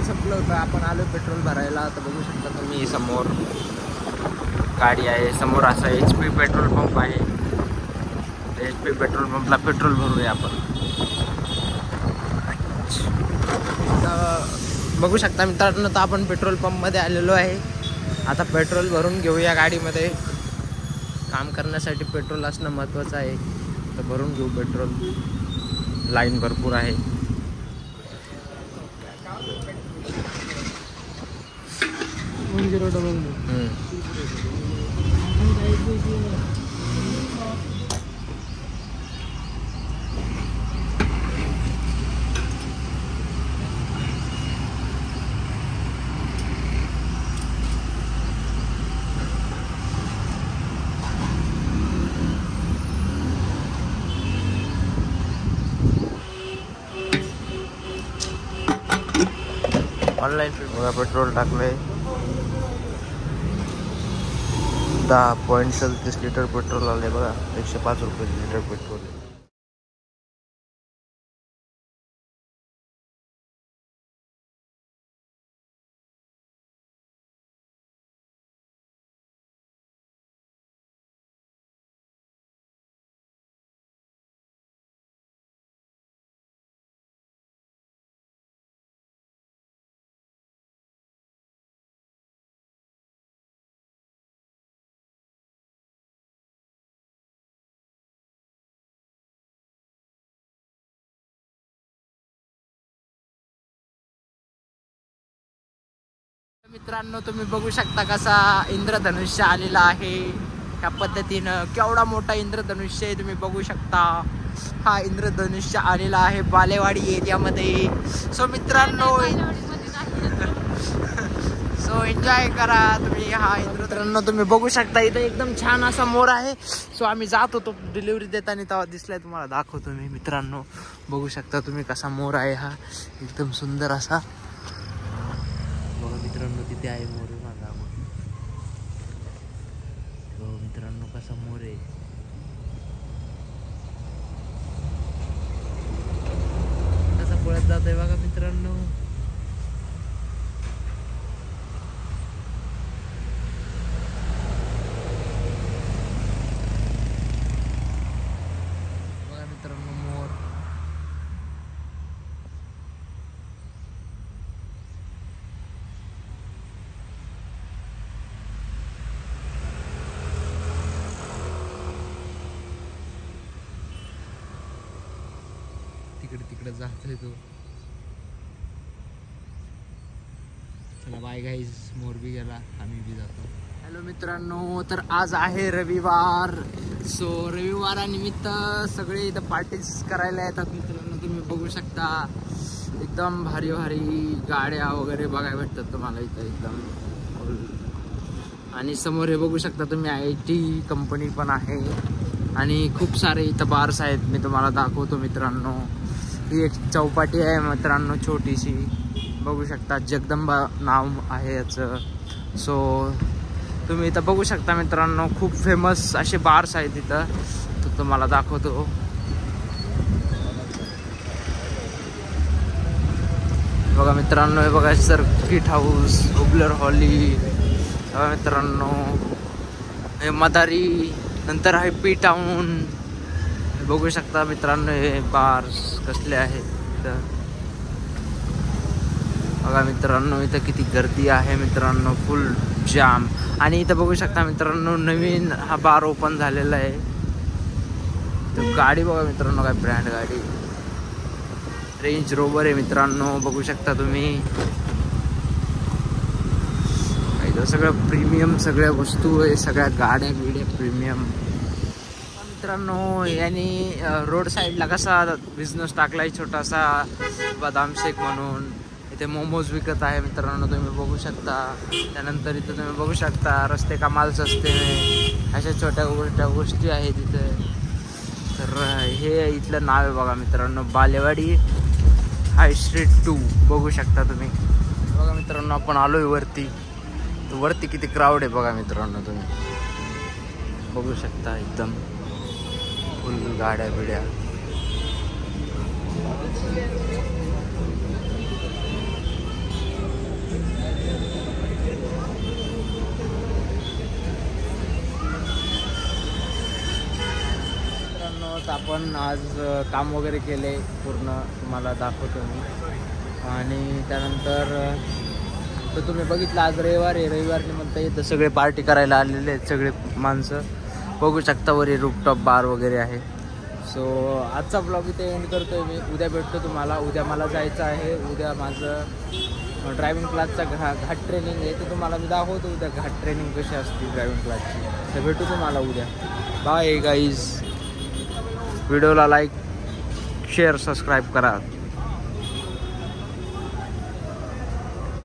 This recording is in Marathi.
संपलं होतं, आपण आलो पेट्रोल भरायला. तर बघू शकता तुम्ही समोर गाडी आहे, समोर असा HP पेट्रोल पंप आहे. HP पेट्रोल पंपला पेट्रोल भरूया आपण. बघू शकता मित्रांनो, तर आपण पेट्रोल पंपमध्ये आलेलो आहे. आता पेट्रोल भरून घेऊया गाडीमध्ये. काम करण्यासाठी पेट्रोल असणं महत्त्वाचं आहे, तर भरून घेऊ पेट्रोल. लाईन भरपूर आहे. ऑनलाईन पेट्रोल टाकलंय. 10.37 लिटर पेट्रोल आले बघा. 105 रुपये लिटर पेट्रोल. मित्रांनो, तुम्ही बघू शकता कसा इंद्रधनुष्य आलेला आहे. ह्या पद्धतीनं केवढा मोठा इंद्रधनुष्य आहे तुम्ही बघू शकता. हा इंद्रधनुष्य आलेला आहे बालेवाडी एरियामध्ये. सो मित्रांनो, सो एन्जॉय करा तुम्ही. हा इंद्रधनुष्य तुम्ही बघू शकता. इथं एकदम छान असा मोर आहे. सो आम्ही जात होतो डिलिव्हरी देताना, तेव्हा दिसलाय तुम्हाला, दाखवतो मी. मित्रांनो बघू शकता तुम्ही कसा मोर आहे. हा एकदम सुंदर असा. मित्रांनो तिथे आहे मोर माझा. हो मित्रांनो, कसा मोर आहे. कसा पळत जात आहे बघा मित्रांनो. बघा मित्रांनो मोर. तिकडे जातोय तो. चला बाय गाईज. मोर बी गेला, आम्ही बी जातो. हॅलो मित्रांनो, तर आज आहे रविवार. सो रविवारानिमित्त सगळे इथं पार्टीज करायला येतात मित्रांनो. तुम्ही बघू शकता एकदम भारी भारी गाड्या वगैरे बघायला भेटतात तुम्हाला इथं एकदम. आणि समोर हे बघू शकता तुम्ही IT कंपनी पण आहे. आणि खूप सारे इथं बार्स आहेत. मी तुम्हाला दाखवतो मित्रांनो. ही एक चौपाटी आहे मित्रांनो, छोटीशी. बघू शकता, जगदंबा नाव आहे याचं. सो तुम्ही इथं बघू शकता मित्रांनो, खूप फेमस असे बार्स आहेत इथं. तर तुम्हाला दाखवतो. बघा मित्रांनो, हे बघा सर्किट हाऊस, हुबलर हॉली. बघा मित्रांनो, हे मदारी. नंतर आहे पी टाऊन. बघू शकता मित्रांनो, हे बार्स कसले आहेत इथं. बघा मित्रांनो, इथं किती गर्दी आहे मित्रांनो, फुल जाम. आणि इथं बघू शकता मित्रांनो, नवीन हा बार ओपन झालेला आहे. तर गाडी बघा मित्रांनो, काय ब्रँड गाडी. रेंज रोवर आहे मित्रांनो. बघू शकता तुम्ही. इथं सगळं प्रीमियम सगळ्या वस्तू आहे, सगळ्या गाड्या बिड्या प्रीमियम. मित्रांनो, यांनी रोड साईडला कसा बिझनेस टाकलाय छोटासा, बदाम शेक म्हणून. इथे मोमोज विकत आहे मित्रांनो, तुम्ही बघू शकता. त्यानंतर इथं तुम्ही बघू शकता रस्ते कमाल सस्ते में, अशा छोट्या गोष्टी आहेत इथे. तर हे इथलं नाव आहे बघा मित्रांनो, बालेवाडी हाय स्ट्रीट 2. बघू शकता तुम्ही. बघा मित्रांनो, आपण आलोय वरती. तर वरती किती क्राऊड आहे बघा मित्रांनो, तुम्ही बघू शकता. एकदम फुल गाड्या बिड्या. पण आज काम वगैरे केले पूर्ण, तुम्हाला दाखवतो मी. आणि त्यानंतर तर तुम्ही बघितलं आज रविवार आहे, रविवारनिमित्त इथं सगळे पार्टी करायला आलेले आहेत सगळे माणसं. बघू शकता वरी रूफटॉप बार वगैरे आहे. सो आजचा ब्लॉग इथे एंड करतोय मी. उद्या भेटतो तुम्हाला. उद्या मला जायचं आहे. उद्या माझं ड्रायव्हिंग क्लासचा घाट ट्रेनिंग आहे, तर तुम्हाला मी दाखवतो उद्या घाट ट्रेनिंग कशी असते ड्रायव्हिंग क्लासची. तर भेटू तुम्हाला उद्या. Bye guys. व्हिडिओला लाईक शेअर सबस्क्राईब करा.